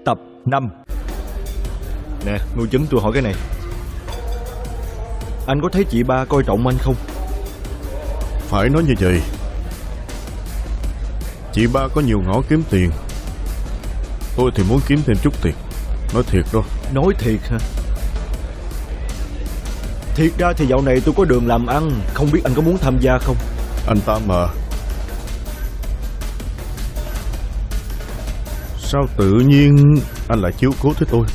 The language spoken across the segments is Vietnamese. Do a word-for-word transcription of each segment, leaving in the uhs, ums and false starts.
Tập năm. Nè, Ngưu Chấn, tôi hỏi cái này. Anh có thấy chị ba coi trọng anh không? Phải nói như vậy. Chị ba có nhiều ngõ kiếm tiền, tôi thì muốn kiếm thêm chút tiền. Nói thiệt đó. Nói thiệt hả? Thiệt ra thì dạo này tôi có đường làm ăn, không biết anh có muốn tham gia không? Anh ta mà sao tự nhiên anh lại chiếu cố tới tôi?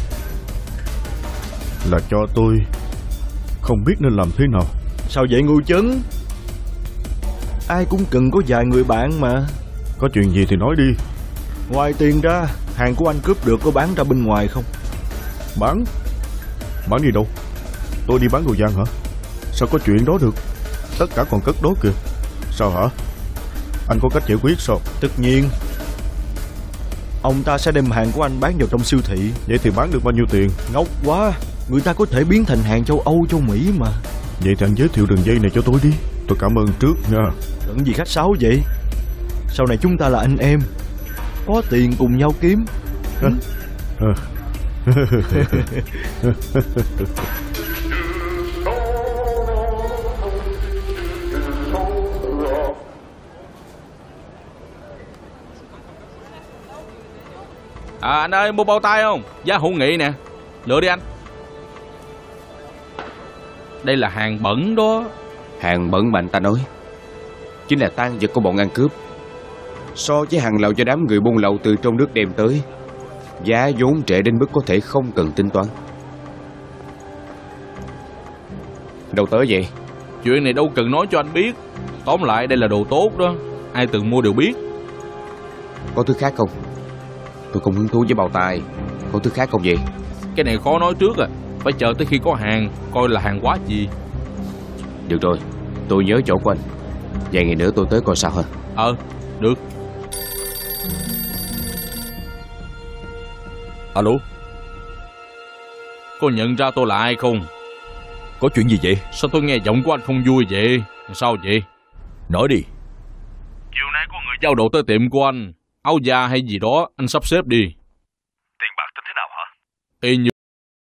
Là cho tôi không biết nên làm thế nào. Sao vậy Ngưu Chấn? Ai cũng cần có vài người bạn mà. Có chuyện gì thì nói đi. Ngoài tiền ra, hàng của anh cướp được có bán ra bên ngoài không? Bán? Bán đi đâu? Tôi đi bán đồ giang hả? Sao có chuyện đó được? Tất cả còn cất đó kìa. Sao hả? Anh có cách giải quyết sao? Tất nhiên. Ông ta sẽ đem hàng của anh bán vào trong siêu thị. Vậy thì bán được bao nhiêu tiền? Ngốc quá, người ta có thể biến thành hàng châu Âu, châu Mỹ mà. Vậy thì anh giới thiệu đường dây này cho tôi đi. Tôi cảm ơn trước nha. Đừng gì khách sáo vậy. Sau này chúng ta là anh em, có tiền cùng nhau kiếm. Ừ. À anh ơi, mua bao tay không? Giá hữu nghị nè. Lựa đi anh. Đây là hàng bẩn đó. Hàng bẩn mà anh ta nói chính là tang vật của bọn ăn cướp. So với hàng lậu do đám người buôn lậu từ trong nước đem tới, giá vốn trễ đến mức có thể không cần tính toán. Đâu tới vậy? Chuyện này đâu cần nói cho anh biết. Tóm lại đây là đồ tốt đó, ai từng mua đều biết. Có thứ khác không? Tôi không hứng thú với bao tay. Có thứ khác không vậy? Cái này khó nói trước à. Phải chờ tới khi có hàng, coi là hàng quá gì. Được rồi, tôi nhớ chỗ của anh. Vài ngày nữa tôi tới coi sao hả? Ờ, được. Alo. Có nhận ra tôi là ai không? Có chuyện gì vậy? Sao tôi nghe giọng của anh không vui vậy? Sao vậy? Nói đi. Chiều nay có người giao đồ tới tiệm của anh. Áo da hay gì đó, anh sắp xếp đi. Tiền bạc tính thế nào hả? Y như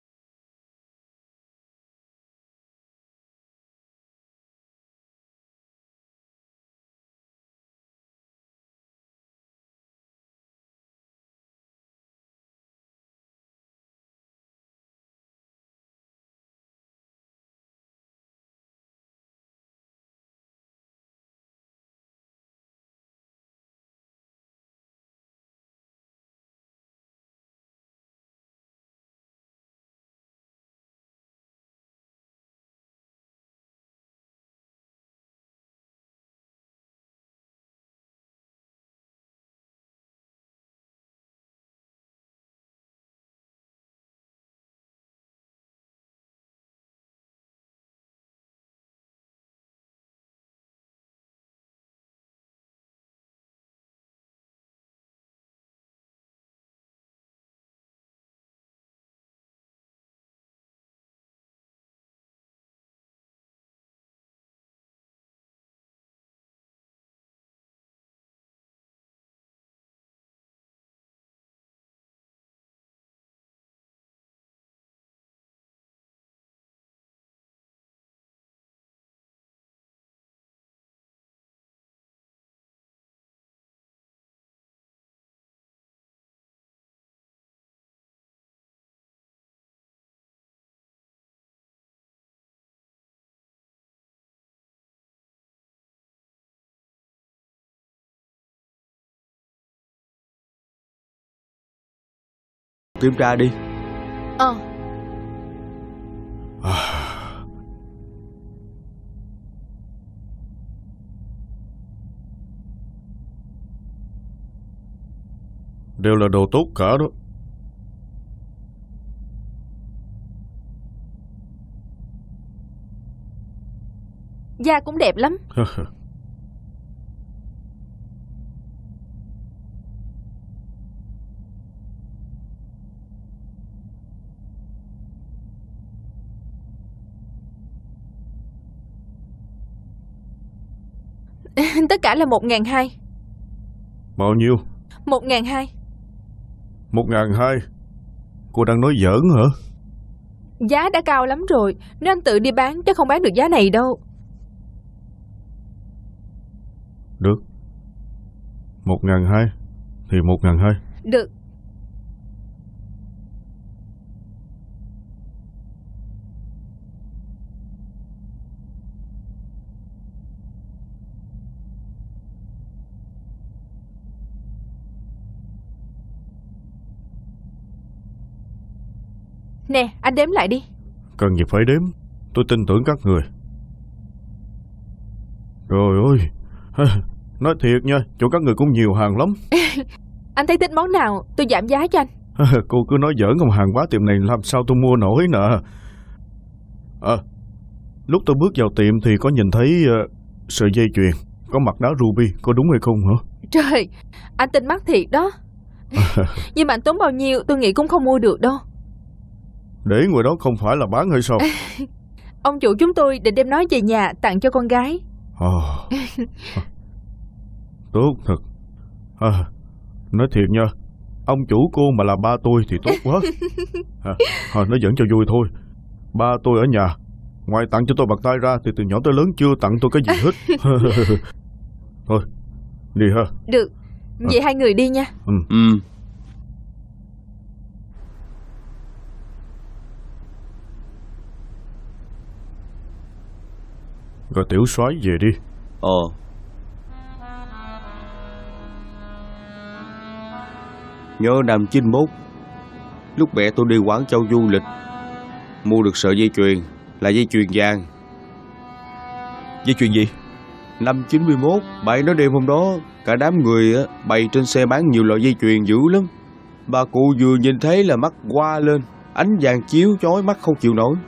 Kiểm tra đi. Ờ. Đều là đồ tốt cả đó. Da cũng đẹp lắm. Tất cả là một ngàn hai. Bao nhiêu? Một ngàn hai. Một ngàn hai. Cô đang nói giỡn hả? Giá đã cao lắm rồi, nếu anh tự đi bán chắc không bán được giá này đâu. Được. Một ngàn hai thì một ngàn hai. Được. Nè, anh đếm lại đi. Cần gì phải đếm, tôi tin tưởng các người. Trời ơi, nói thiệt nha, chỗ các người cũng nhiều hàng lắm. Anh thấy thích món nào, tôi giảm giá cho anh. Cô cứ nói giỡn không, hàng bá tiệm này làm sao tôi mua nổi nè. À, lúc tôi bước vào tiệm thì có nhìn thấy uh, sợi dây chuyền có mặt đá ruby, có đúng hay không hả? Trời, anh tin mắt thiệt đó. Nhưng mà anh tốn bao nhiêu tôi nghĩ cũng không mua được đâu. Để ngoài đó không phải là bán hay sao? Ông chủ chúng tôi định đem nó về nhà tặng cho con gái. À, tốt thật. À, nói thiệt nha, ông chủ cô mà là ba tôi thì tốt quá. À, à, nói giỡn cho vui thôi. Ba tôi ở nhà, ngoài tặng cho tôi bàn tay ra thì từ nhỏ tới lớn chưa tặng tôi cái gì hết. Thôi, đi ha. Được, vậy à. Hai người đi nha. Ừ. Ừ. Rồi tiểu soái về đi. Ờ. Nhớ năm chín mốt, lúc mẹ tôi đi Quảng Châu du lịch, mua được sợi dây chuyền, là dây chuyền vàng. Dây chuyền gì? Năm chín mươi mốt, bậy nói đêm hôm đó cả đám người á bày trên xe bán nhiều loại dây chuyền dữ lắm. Bà cụ vừa nhìn thấy là mắt hoa lên, ánh vàng chiếu chói mắt không chịu nổi.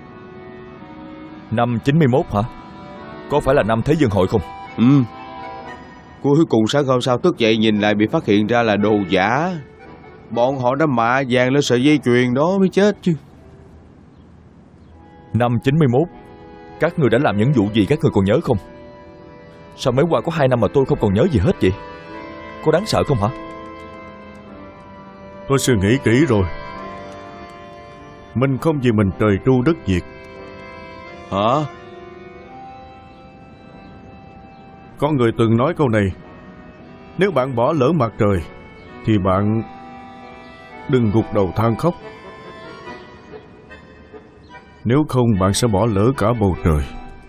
Năm chín mươi mốt hả? Có phải là năm Thế Vận Hội không? Ừ. Cuối cùng sáng hôm sau thức dậy nhìn lại bị phát hiện ra là đồ giả. Bọn họ đã mạ vàng lên sợi dây chuyền đó mới chết chứ. Năm chín mươi mốt, các người đã làm những vụ gì các người còn nhớ không? Sao mới qua có hai năm mà tôi không còn nhớ gì hết vậy? Có đáng sợ không hả? Tôi suy nghĩ kỹ rồi. Mình không vì mình trời tru đất diệt. Hả? Có người từng nói câu này: nếu bạn bỏ lỡ mặt trời thì bạn đừng gục đầu than khóc. Nếu không bạn sẽ bỏ lỡ cả bầu trời.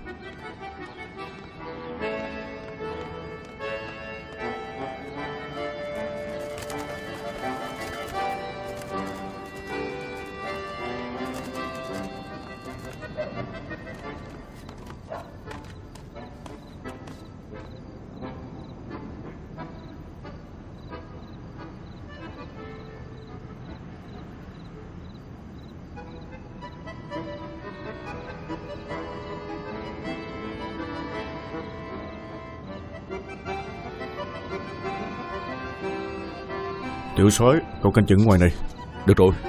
Tiểu soái, cậu canh chừng ngoài này. Được rồi.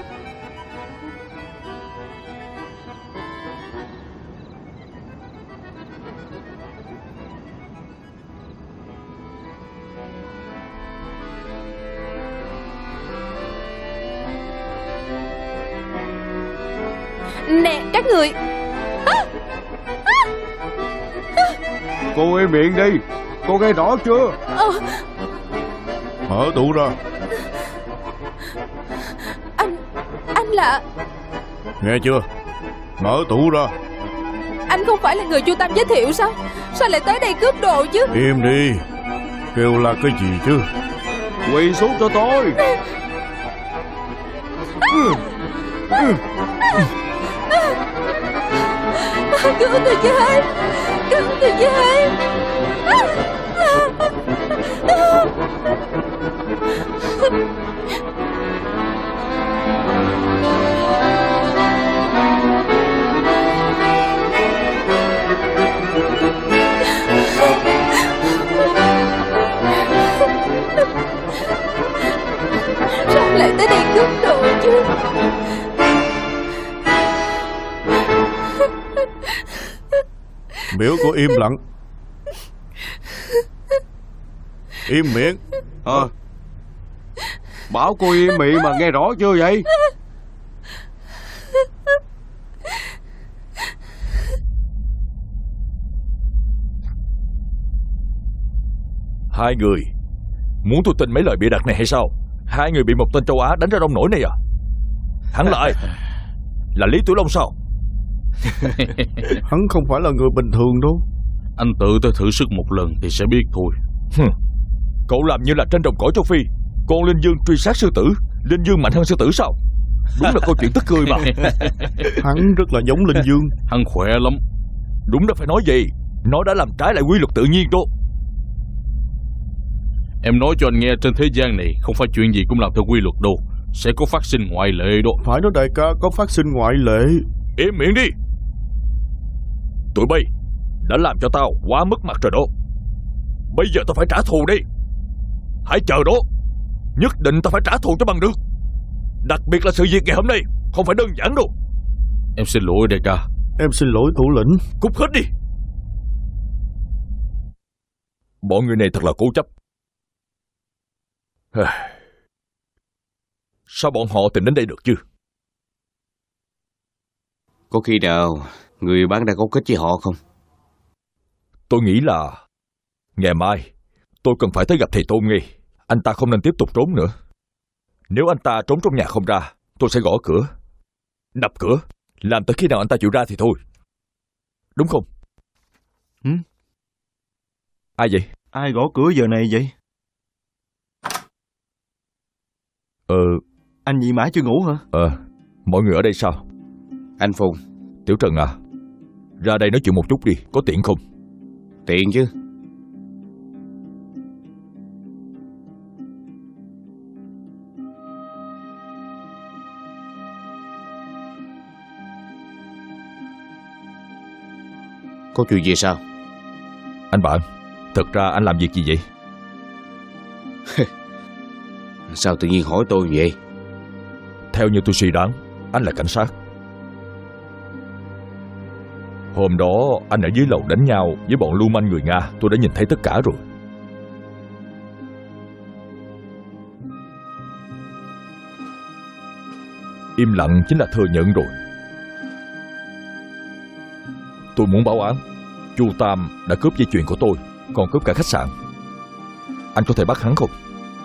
Nè các người. Cô im miệng đi. Cô nghe rõ chưa? Ờ. Mở tủ ra. Anh Anh là... Nghe chưa? Mở tủ ra. Anh không phải là người Chu Tam giới thiệu sao? Sao lại tới đây cướp đồ chứ? Im đi. Kêu là cái gì chứ? Quỳ xuống cho tôi. Cứu tôi với. Cứu tôi với. Sao lại tới đây cướp đồ chứ? Biểu cô im lặng. Im miệng. Ờ. Bảo cô im miệng mà nghe rõ chưa vậy? Hai người muốn tôi tin mấy lời bịa đặt này hay sao? Hai người bị một tên châu Á đánh ra nông nổi này à? Hắn là ai? Là Lý Tiểu Long sao? Hắn không phải là người bình thường đâu. Anh tự tới thử sức một lần thì sẽ biết thôi. Cậu làm như là trên đồng cõi châu Phi, con Linh Dương truy sát sư tử, Linh Dương mạnh hơn sư tử sao? Đúng là câu chuyện tức cười mà. Hắn rất là giống Linh Dương. Hắn khỏe lắm. Đúng là phải nói gì? Nó đã làm trái lại quy luật tự nhiên đó. Em nói cho anh nghe, trên thế gian này không phải chuyện gì cũng làm theo quy luật đâu, sẽ có phát sinh ngoại lệ đó. Phải đó đại ca, có phát sinh ngoại lệ. Im miệng đi. Tụi bay đã làm cho tao quá mất mặt rồi đó. Bây giờ tao phải trả thù đi. Hãy chờ đó. Nhất định tao phải trả thù cho bằng được. Đặc biệt là sự việc ngày hôm nay không phải đơn giản đâu. Em xin lỗi đại ca. Em xin lỗi thủ lĩnh. Cút hết đi. Bọn người này thật là cố chấp. Sao bọn họ tìm đến đây được chứ? Có khi nào người bán đã cấu kết với họ không? Tôi nghĩ là ngày mai tôi cần phải tới gặp thầy Tôn ngay. Anh ta không nên tiếp tục trốn nữa. Nếu anh ta trốn trong nhà không ra, tôi sẽ gõ cửa, đập cửa, làm tới khi nào anh ta chịu ra thì thôi. Đúng không? Ừ? Ai vậy? Ai gõ cửa giờ này vậy? Ờ... Anh nhị mã chưa ngủ hả? Ờ... Mọi người ở đây sao? Anh Phùng. Tiểu Trần à, ra đây nói chuyện một chút đi, có tiện không? Tiện chứ. Có chuyện gì sao? Anh bạn, thật ra anh làm việc gì vậy? Sao tự nhiên hỏi tôi vậy? Theo như tôi suy đoán, anh là cảnh sát. Hôm đó anh ở dưới lầu đánh nhau với bọn lưu manh người Nga. Tôi đã nhìn thấy tất cả rồi. Im lặng chính là thừa nhận rồi. Tôi muốn báo án. Chu Tam đã cướp dây chuyền của tôi, còn cướp cả khách sạn. Anh có thể bắt hắn không?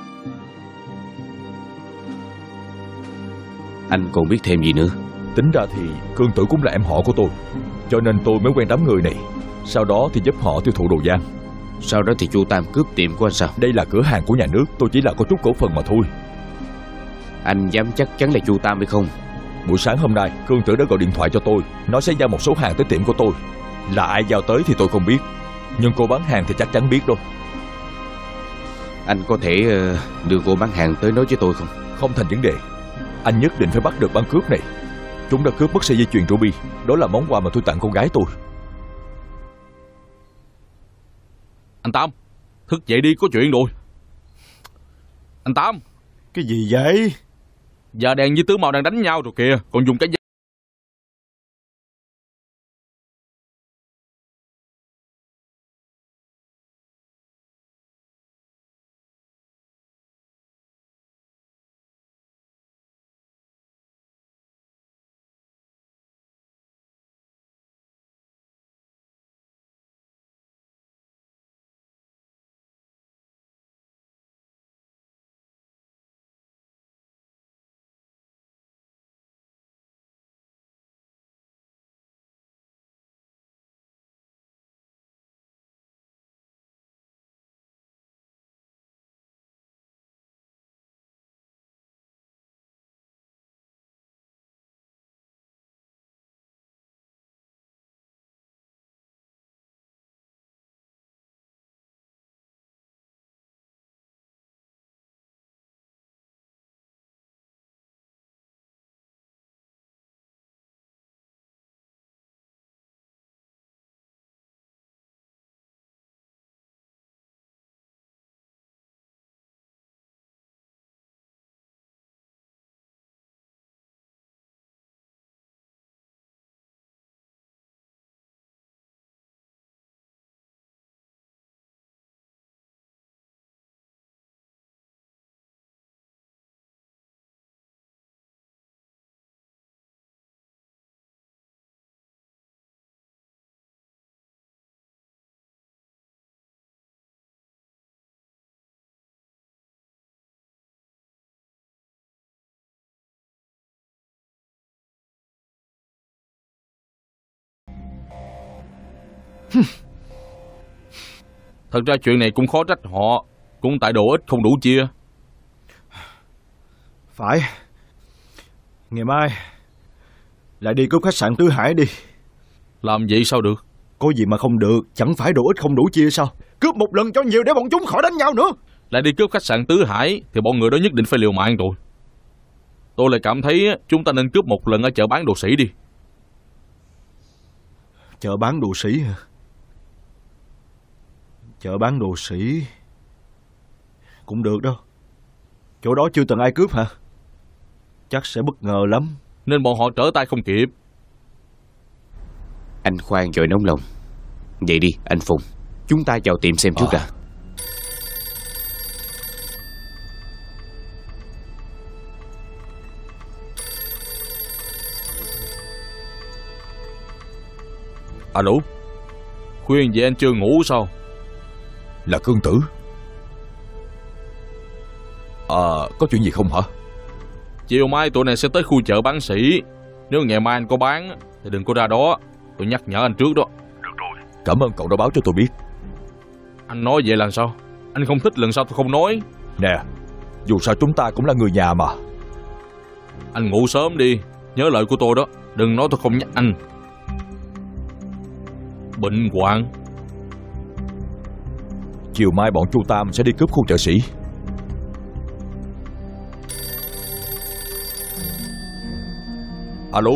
Anh còn biết thêm gì nữa? Tính ra thì Cương Tử cũng là em họ của tôi, cho nên tôi mới quen đám người này. Sau đó thì giúp họ tiêu thụ đồ gian. Sau đó thì Chu Tam cướp tiệm của anh sao? Đây là cửa hàng của nhà nước, tôi chỉ là có chút cổ phần mà thôi. Anh dám chắc chắn là Chu Tam hay không? Buổi sáng hôm nay Cương Tử đã gọi điện thoại cho tôi, nói sẽ giao một số hàng tới tiệm của tôi. Là ai giao tới thì tôi không biết, nhưng cô bán hàng thì chắc chắn biết đâu. Anh có thể uh, đưa cô bán hàng tới nói với tôi không? Không thành vấn đề. Anh nhất định phải bắt được băng cướp này. Chúng đã cướp mất sợi dây chuyền ruby. Đó là món quà mà tôi tặng con gái tôi. Anh Tam, thức dậy đi, có chuyện rồi. Anh Tam. Cái gì vậy? Già đèn với Tứ Màu đang đánh nhau rồi kìa, còn dùng cái Thật ra chuyện này cũng khó trách họ, cũng tại đồ ít không đủ chia. Phải. Ngày mai lại đi cướp khách sạn Tứ Hải đi. Làm vậy sao được? Có gì mà không được, chẳng phải đồ ít không đủ chia sao? Cướp một lần cho nhiều để bọn chúng khỏi đánh nhau nữa. Lại đi cướp khách sạn Tứ Hải thì bọn người đó nhất định phải liều mạng rồi. Tôi lại cảm thấy chúng ta nên cướp một lần ở chợ bán đồ sỉ đi. Chợ bán đồ sỉ hả? Chợ bán đồ sỉ cũng được đâu. Chỗ đó chưa từng ai cướp hả? Chắc sẽ bất ngờ lắm. Nên bọn họ trở tay không kịp. Anh khoan rồi nóng lòng. Vậy đi anh Phùng, chúng ta vào tiệm xem trước đã. Alo, Khuyên vậy anh chưa ngủ sao? là Cương Tử. À, có chuyện gì không hả? Chiều mai tụi này sẽ tới khu chợ bán sỉ. Nếu ngày mai anh có bán thì đừng có ra đó. Tôi nhắc nhở anh trước đó. Được rồi. Cảm ơn cậu đã báo cho tôi biết. Anh nói vậy là sao? Anh không thích lần sau tôi không nói. Nè, dù sao chúng ta cũng là người nhà mà. Anh ngủ sớm đi. Nhớ lời của tôi đó. Đừng nói tôi không nhắc anh. Bệnh hoạn. Chiều mai bọn Chu Tam sẽ đi cướp khu chợ sĩ. Alo.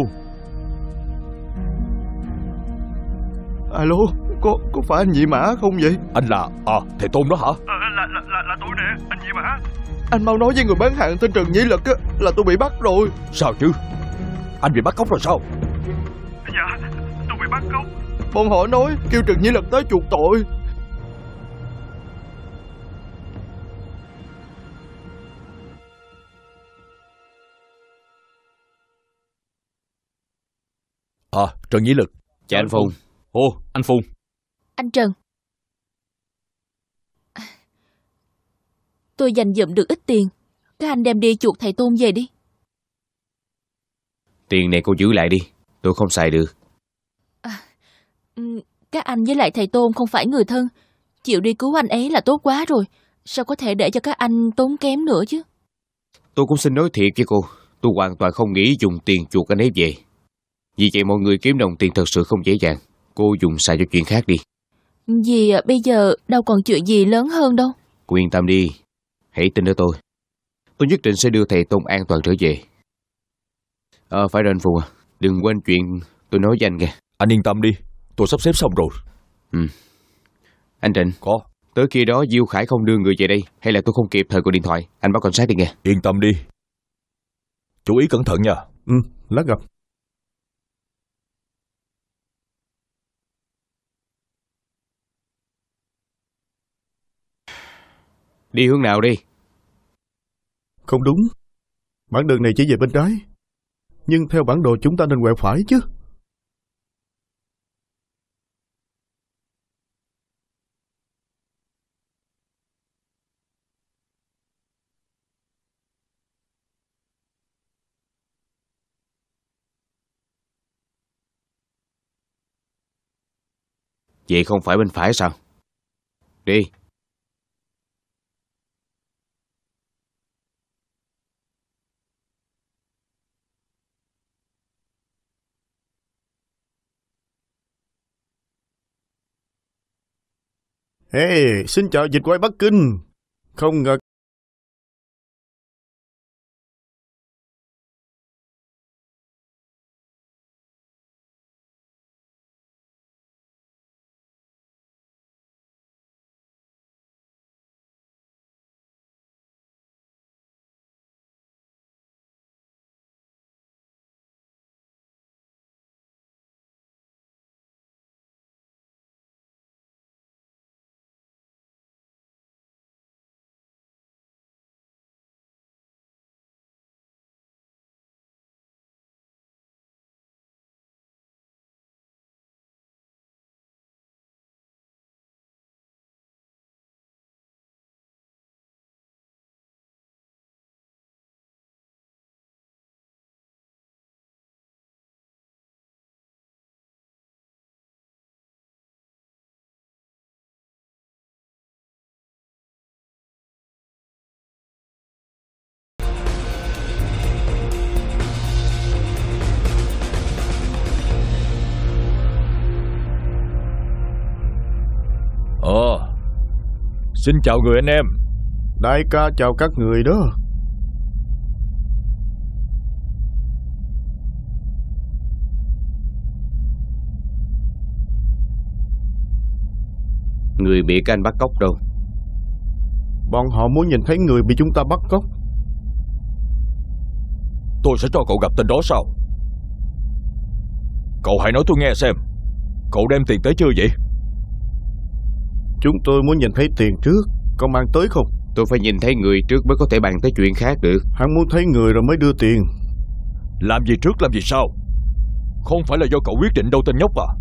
Alo, có có phải anh Nhị Mã không vậy? Anh là... À, thầy Tôn đó hả? À, là, là, là, là tôi nè, anh Nhị Mã. Anh mau nói với người bán hàng tên Trần Nhĩ Lực á, là tôi bị bắt rồi. Sao chứ? Anh bị bắt cóc rồi sao? Dạ, tôi bị bắt cóc. Bọn họ nói kêu Trần Nhĩ Lực tới chuộc tội. À, Trần Nhĩ Lực. Chào anh Phùng. Ồ, anh Phùng. Anh Trần, tôi dành dụm được ít tiền. Các anh đem đi chuộc thầy Tôn về đi. Tiền này cô giữ lại đi, tôi không xài được. À, các anh với lại thầy Tôn không phải người thân. Chịu đi cứu anh ấy là tốt quá rồi. Sao có thể để cho các anh tốn kém nữa chứ? Tôi cũng xin nói thiệt với cô, tôi hoàn toàn không nghĩ dùng tiền chuộc anh ấy về. Vì vậy mọi người kiếm đồng tiền thật sự không dễ dàng. Cô dùng xài cho chuyện khác đi. Vì bây giờ đâu còn chuyện gì lớn hơn đâu. Cô yên tâm đi, hãy tin ở tôi. Tôi nhất định sẽ đưa thầy Tôn an toàn trở về. Ờ, phải rồi anh Phùng à, đừng quên chuyện tôi nói với anh kìa. Anh yên tâm đi, tôi sắp xếp xong rồi. Ừ. Anh Trịnh. Có. Tới khi đó Diêu Khải không đưa người về đây, hay là tôi không kịp thời gọi điện thoại, anh báo cảnh sát đi nghe. Yên tâm đi. Chú ý cẩn thận nha. Ừ, lát gặp. Đi hướng nào đi? Không đúng. Bản đường này chỉ về bên trái. Nhưng theo bản đồ chúng ta nên quẹo phải chứ. Vậy không phải bên phải sao? Đi. Ê, xin chào dịch quay Bắc Kinh. Không ngờ Xin chào người anh em. Đại ca chào các người đó. Người bị các anh bắt cóc đâu? Bọn họ muốn nhìn thấy người bị chúng ta bắt cóc. Tôi sẽ cho cậu gặp tên đó sau. Cậu hãy nói tôi nghe xem, cậu đem tiền tới chưa vậy? Chúng tôi muốn nhìn thấy tiền trước. Cậu mang tới không? Tôi phải nhìn thấy người trước mới có thể bàn tới chuyện khác được. Hắn muốn thấy người rồi mới đưa tiền. Làm gì trước làm gì sau? Không phải là do cậu quyết định đâu tên nhóc à?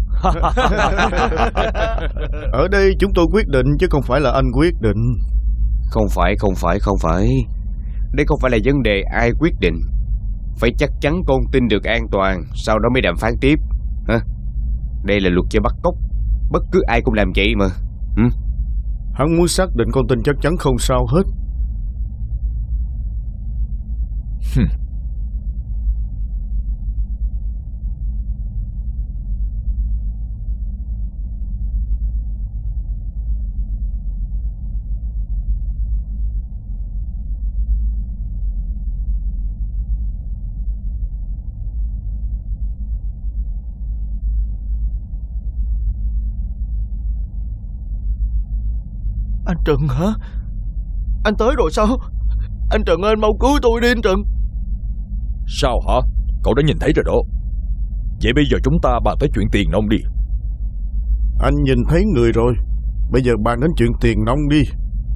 Ở đây chúng tôi quyết định chứ không phải là anh quyết định. Không phải, không phải, không phải. Đây không phải là vấn đề ai quyết định. Phải chắc chắn con tin được an toàn, sau đó mới đàm phán tiếp. Hả? Đây là luật chơi bắt cóc, bất cứ ai cũng làm vậy mà. Ừ? Hắn muốn xác định con tin chắc chắn không sao hết. Anh Trần hả? Anh tới rồi sao? Anh Trần ơi, anh mau cứu tôi đi anh Trần. Sao hả? Cậu đã nhìn thấy rồi đó. Vậy bây giờ chúng ta bàn tới chuyện tiền nong đi. Anh nhìn thấy người rồi. Bây giờ bàn đến chuyện tiền nong đi.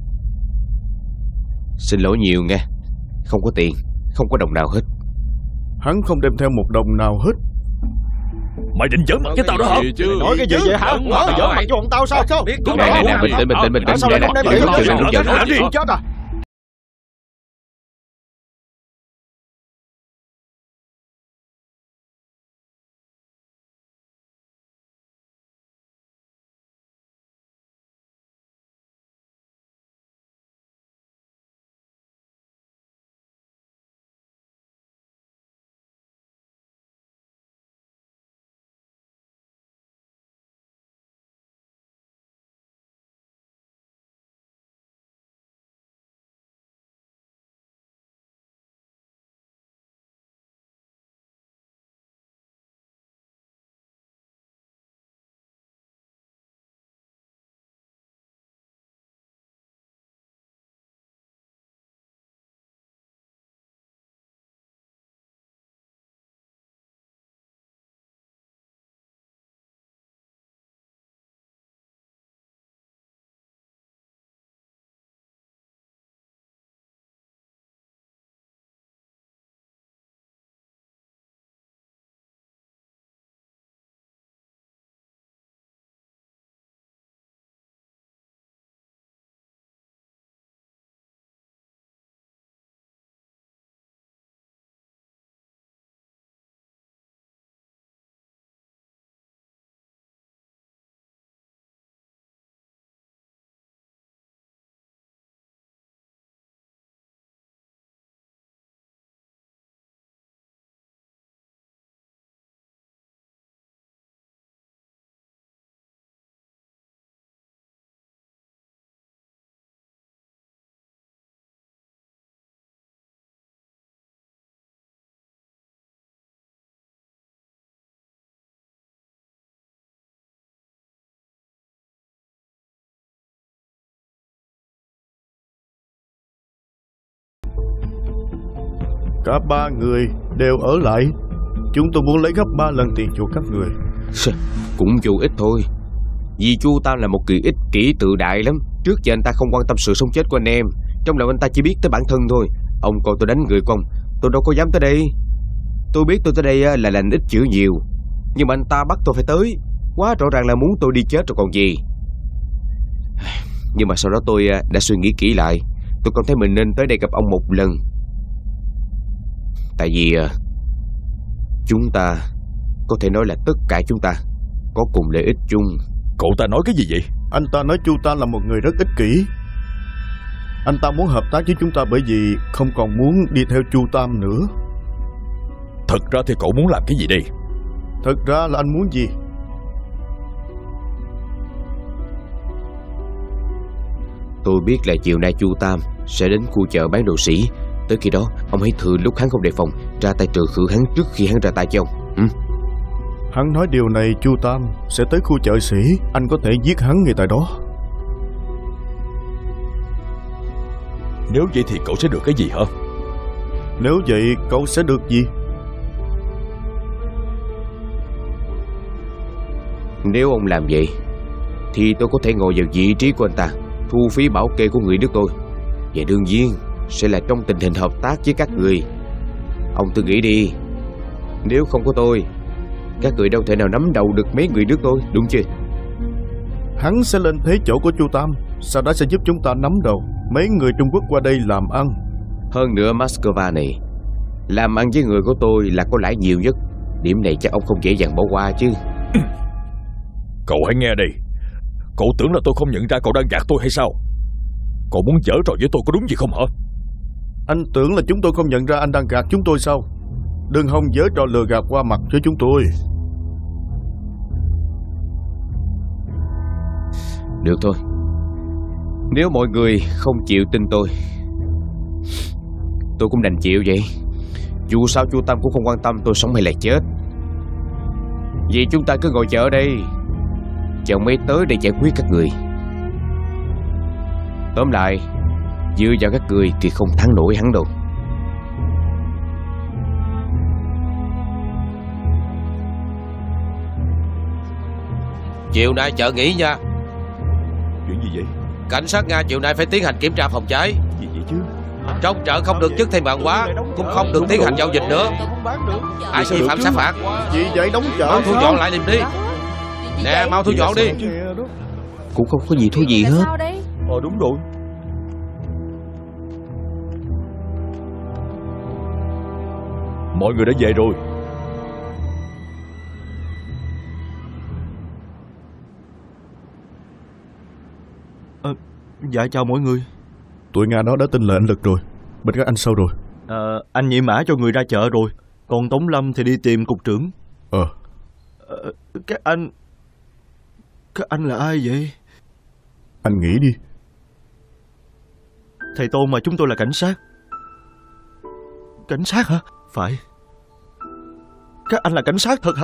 Xin lỗi nhiều nghe. Không có tiền, không có đồng nào hết. Hắn không đem theo một đồng nào hết. Mày định giỡn mặt với tao đó hả? Nói cái gì vậy hả? Mày giỡn mặt cho bọn tao sao? Sao? Này này này, bình tĩnh bình tĩnh bình tĩnh. Sao lại không đem tiền Đừng giận, đừng giận. Làm gì chết à? Cả ba người đều ở lại. Chúng tôi muốn lấy gấp ba lần tiền chuộc các người. Cũng vô ích thôi. Vì Chu Tam là một người ích kỷ tự đại lắm. Trước giờ anh ta không quan tâm sự sống chết của anh em. Trong lòng anh ta chỉ biết tới bản thân thôi. Ông coi tôi đánh người của ông, tôi đâu có dám tới đây. Tôi biết tôi tới đây là lành ít chữ nhiều, nhưng mà anh ta bắt tôi phải tới. Quá rõ ràng là muốn tôi đi chết rồi còn gì. Nhưng mà sau đó tôi đã suy nghĩ kỹ lại. Tôi cảm thấy mình nên tới đây gặp ông một lần. Tại vì chúng ta có thể nói là tất cả chúng ta có cùng lợi ích chung. Cậu ta nói cái gì vậy? Anh ta nói Chu Tam là một người rất ích kỷ. Anh ta muốn hợp tác với chúng ta bởi vì không còn muốn đi theo Chu Tam nữa. Thật ra thì cậu muốn làm cái gì đây? Thật ra là anh muốn gì? Tôi biết là chiều nay Chu Tam sẽ đến khu chợ bán đồ sỉ. Tới khi đó ông hãy thừa lúc hắn không đề phòng ra tay trừ khử hắn trước khi hắn ra tay cho ông. ừ? Hắn nói điều này Chu Tam sẽ tới khu chợ sĩ. Anh có thể giết hắn ngay tại đó. Nếu vậy thì cậu sẽ được cái gì hả? Nếu vậy cậu sẽ được gì? Nếu ông làm vậy thì tôi có thể ngồi vào vị trí của anh ta, thu phí bảo kê của người nước tôi. Và đương nhiên sẽ là trong tình hình hợp tác với các người. Ông tự nghĩ đi, nếu không có tôi, các người đâu thể nào nắm đầu được mấy người nước tôi, đúng chưa? Hắn sẽ lên thế chỗ của Chu Tam, sau đó sẽ giúp chúng ta nắm đầu mấy người Trung Quốc qua đây làm ăn. Hơn nữa Moscow này làm ăn với người của tôi là có lãi nhiều nhất. Điểm này chắc ông không dễ dàng bỏ qua chứ. Cậu hãy nghe đi. Cậu tưởng là tôi không nhận ra cậu đang gạt tôi hay sao? Cậu muốn giở trò với tôi có đúng gì không hả? Anh tưởng là chúng tôi không nhận ra anh đang gạt chúng tôi sao? Đừng hòng giở trò lừa gạt qua mặt với chúng tôi. Được thôi, nếu mọi người không chịu tin tôi, tôi cũng đành chịu vậy. Dù sao Chu Tam cũng không quan tâm tôi sống hay là chết. Vì chúng ta cứ ngồi chờ ở đây, chờ mấy tới để giải quyết các người. Tóm lại, dựa vào các người thì không thắng nổi hắn đâu. Chiều nay chợ nghỉ nha. Chuyện gì vậy? Cảnh sát Nga chiều nay phải tiến hành kiểm tra phòng cháy. Gì vậy chứ? Trong chợ không được chất thêm hàng hóa, cũng không được tiến hành giao dịch nữa. Ai vi phạm sẽ phạt. Vì vậy đóng chợ Mau thu dọn lại liềm đi. Nè, mau thu dọn đi. Cũng không có gì thú gì hết. Ờ đúng rồi. Mọi người đã về rồi. à, Dạ chào mọi người. Tụi Nga đó đã tin lời anh Lực rồi. Bên các anh sao rồi? à, Anh Nhị Mã cho người ra chợ rồi. Còn Tống Lâm thì đi tìm cục trưởng. Ờ à, Các anh Các anh là ai vậy? Anh nghĩ đi. Thầy Tôn mà chúng tôi là cảnh sát. Cảnh sát hả? Phải. Các anh là cảnh sát thật hả?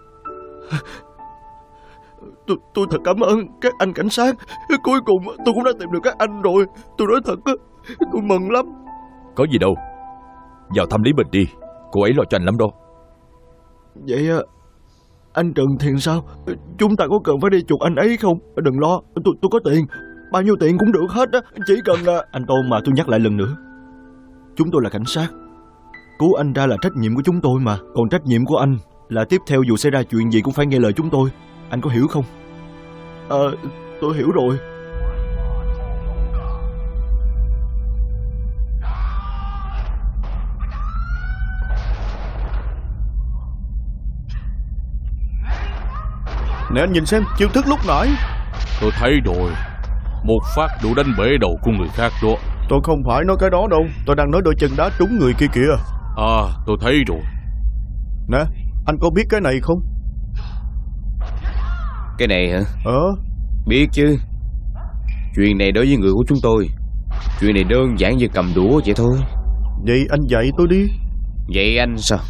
Tôi, tôi thật cảm ơn các anh cảnh sát. Cuối cùng tôi cũng đã tìm được các anh rồi. Tôi nói thật, tôi mừng lắm. Có gì đâu. Vào thăm Lý Bình đi. Cô ấy lo cho anh lắm đó. Vậy anh Trần Thiền sao? Chúng ta có cần phải đi chuộc anh ấy không? Đừng lo, tôi tôi có tiền. Bao nhiêu tiền cũng được hết á. Chỉ cần là... Anh Tôn mà tôi nhắc lại lần nữa, chúng tôi là cảnh sát. Cứu anh ra là trách nhiệm của chúng tôi mà. Còn trách nhiệm của anh là tiếp theo dù xảy ra chuyện gì cũng phải nghe lời chúng tôi. Anh có hiểu không? Ờ, tôi hiểu rồi. Nè anh nhìn xem chiêu thức lúc nãy. Tôi thấy rồi. Một phát đủ đánh bể đầu của người khác đó. Tôi không phải nói cái đó đâu. Tôi đang nói đôi chân đá trúng người kia kìa. À, tôi thấy rồi. Nè, anh có biết cái này không? Cái này hả? Ờ Biết chứ. Chuyện này đối với người của chúng tôi, chuyện này đơn giản như cầm đũa vậy thôi. Vậy anh dạy tôi đi. Vậy anh sao?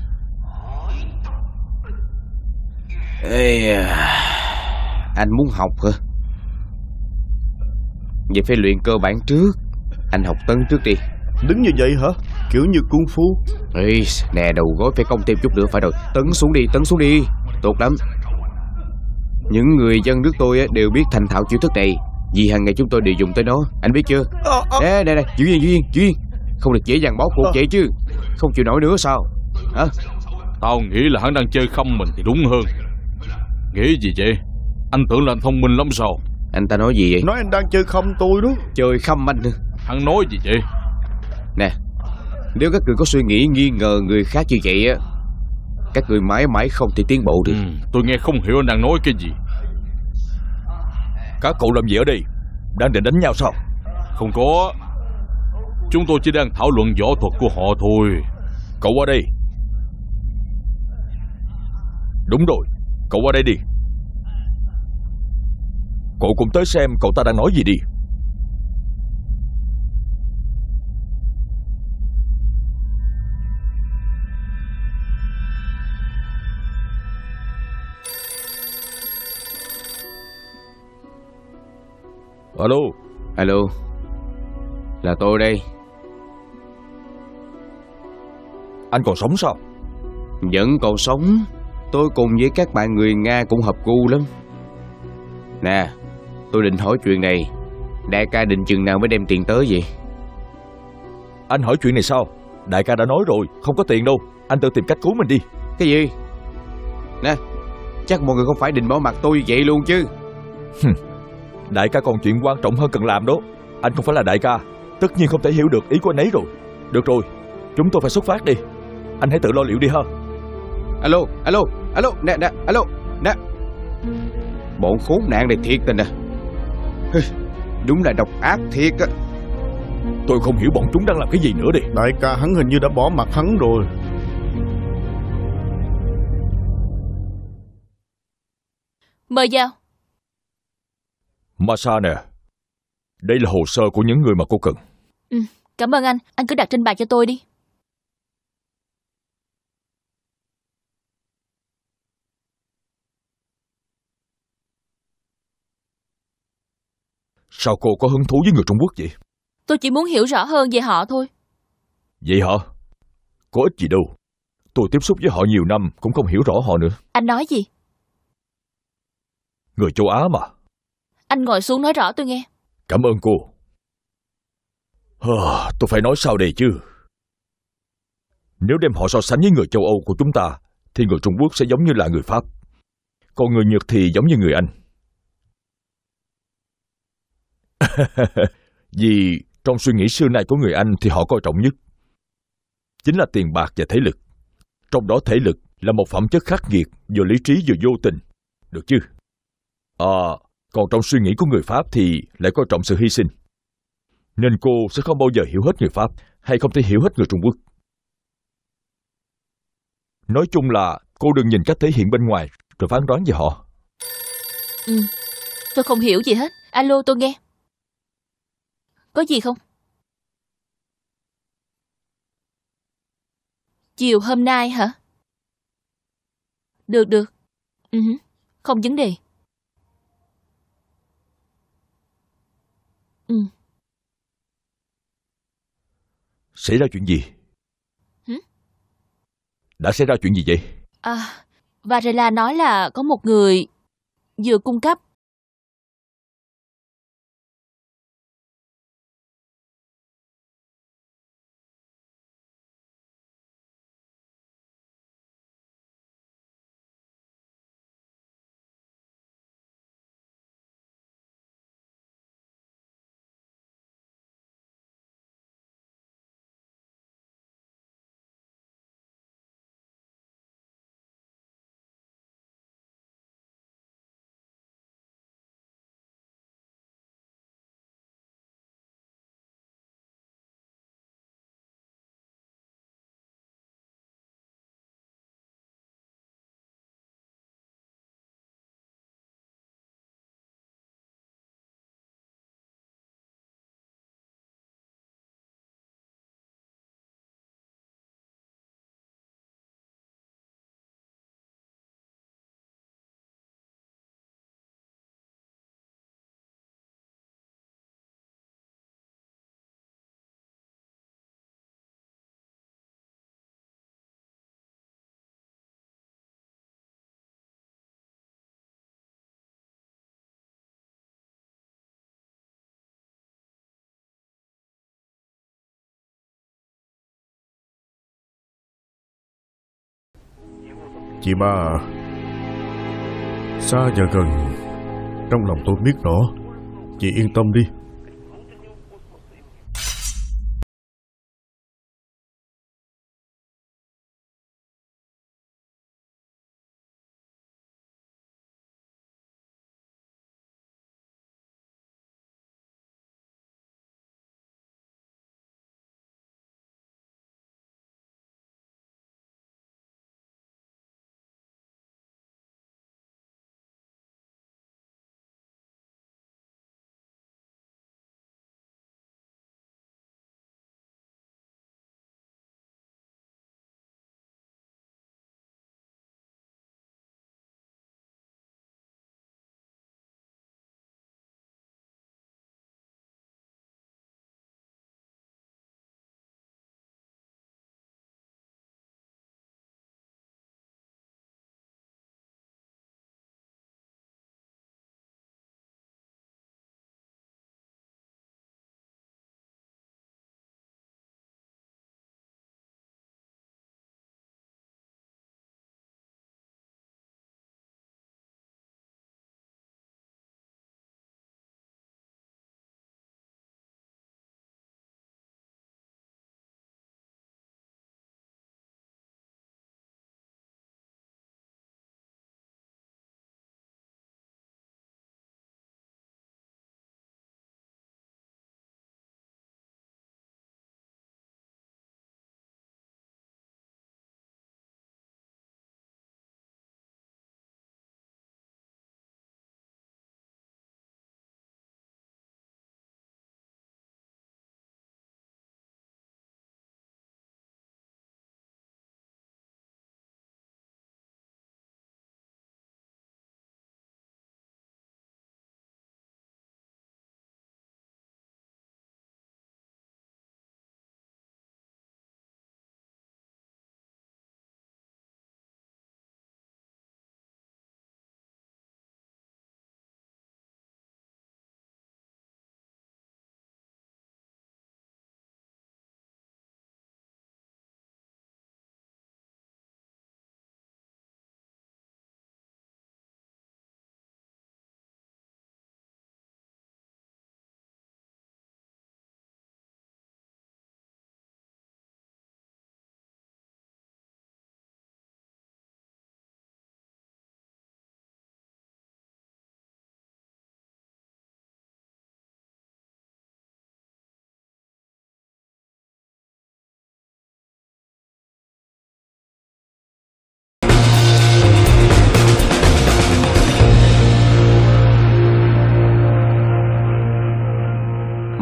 Ê, anh muốn học hả? Vậy phải luyện cơ bản trước. Anh học tấn trước đi. Đứng như vậy hả? Kiểu như cung phu. Ê, nè đầu gối phải cong thêm chút nữa. Phải rồi, tấn xuống đi, tấn xuống đi. Tốt lắm. Những người dân nước tôi đều biết thành thạo chiêu thức này, vì hàng ngày chúng tôi đều dùng tới nó. Anh biết chưa? Nè nè nè, Duyên Duyên Duyên Duyên, không được dễ dàng bó cuộc vậy chứ. Không chịu nổi nữa sao hả? Tao nghĩ là hắn đang chơi khăm mình thì đúng hơn. Nghĩ gì vậy? Anh tưởng là anh thông minh lắm sao? Anh ta nói gì vậy? Nói anh đang chơi khăm tôi đó. Chơi khăm anh hả? Hắn nói gì vậy? Nè, nếu các người có suy nghĩ nghi ngờ người khác như vậy á, các người mãi mãi không thể tiến bộ được. ừ, Tôi nghe không hiểu anh đang nói cái gì. Các cậu làm gì ở đây? Đang định đánh nhau sao? Không có. Chúng tôi chỉ đang thảo luận võ thuật của họ thôi. Cậu qua đây. Đúng rồi, cậu qua đây đi. Cậu cũng tới xem cậu ta đang nói gì đi. Alo. Alo. Là tôi đây. Anh còn sống sao? Vẫn còn sống. Tôi cùng với các bạn người Nga cũng hợp gu lắm. Nè, tôi định hỏi chuyện này. Đại ca định chừng nào mới đem tiền tới vậy? Anh hỏi chuyện này sao? Đại ca đã nói rồi, không có tiền đâu. Anh tự tìm cách cứu mình đi. Cái gì? Nè, chắc mọi người không phải định bỏ mặt tôi như vậy luôn chứ? Đại ca còn chuyện quan trọng hơn cần làm đó. Anh không phải là đại ca, tất nhiên không thể hiểu được ý của anh ấy rồi. Được rồi, chúng tôi phải xuất phát đi. Anh hãy tự lo liệu đi ha. Alo, alo, alo, nè, nè, alo, nè. Bọn khốn nạn này thiệt tình à. Đúng là độc ác thiệt á. Tôi không hiểu bọn chúng đang làm cái gì nữa đi. Đại ca hắn hình như đã bỏ mặt hắn rồi. Mời vào. Masa nè, đây là hồ sơ của những người mà cô cần. Ừ, cảm ơn anh. Anh cứ đặt trên bàn cho tôi đi. Sao cô có hứng thú với người Trung Quốc vậy? Tôi chỉ muốn hiểu rõ hơn về họ thôi. Vậy hả? Có ích gì đâu. Tôi tiếp xúc với họ nhiều năm cũng không hiểu rõ họ nữa. Anh nói gì? Người châu Á mà. Anh ngồi xuống nói rõ tôi nghe. Cảm ơn cô. Hờ, tôi phải nói sao đây chứ? Nếu đem họ so sánh với người châu Âu của chúng ta thì người Trung Quốc sẽ giống như là người Pháp. Còn người Nhật thì giống như người Anh. Vì trong suy nghĩ xưa nay của người Anh thì họ coi trọng nhất chính là tiền bạc và thể lực. Trong đó thể lực là một phẩm chất khắc nghiệt, vừa lý trí vừa vô tình. Được chứ? À, còn trong suy nghĩ của người Pháp thì lại coi trọng sự hy sinh. Nên cô sẽ không bao giờ hiểu hết người Pháp, hay không thể hiểu hết người Trung Quốc. Nói chung là cô đừng nhìn cách thể hiện bên ngoài rồi phán đoán về họ. Ừ, tôi không hiểu gì hết. Alo, tôi nghe. Có gì không? Chiều hôm nay hả? Được, được. Ừ, không vấn đề. Ừ. Xảy ra chuyện gì? Hử? Đã xảy ra chuyện gì vậy? À, Varela nói là có một người vừa cung cấp Chị ba à, xa và gần, trong lòng tôi biết rõ. Chị yên tâm đi.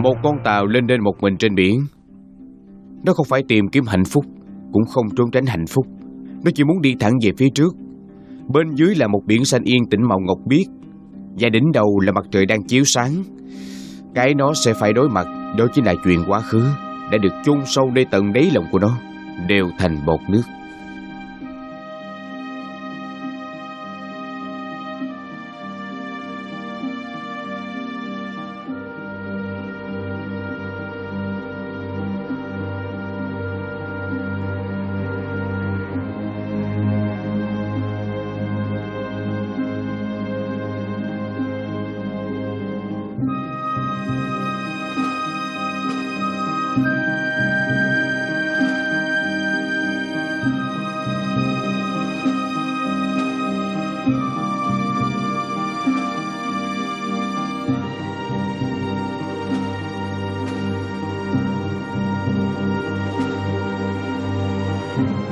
Một con tàu lên đên một mình trên biển. Nó không phải tìm kiếm hạnh phúc, cũng không trốn tránh hạnh phúc. Nó chỉ muốn đi thẳng về phía trước. Bên dưới là một biển xanh yên tĩnh màu ngọc biếc, và đỉnh đầu là mặt trời đang chiếu sáng. Cái nó sẽ phải đối mặt đó chính là chuyện quá khứ đã được chôn sâu nơi tận đáy lòng của nó, đều thành bọt nước. Thank you.